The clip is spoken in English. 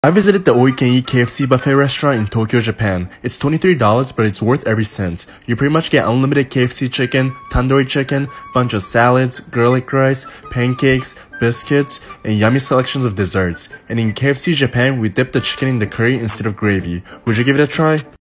I visited the all-you-can-eat KFC buffet restaurant in Tokyo, Japan. It's $23, but it's worth every cent. You pretty much get unlimited KFC chicken, tandoori chicken, bunch of salads, garlic rice, pancakes, biscuits, and yummy selections of desserts. And in KFC Japan, we dip the chicken in the curry instead of gravy. Would you give it a try?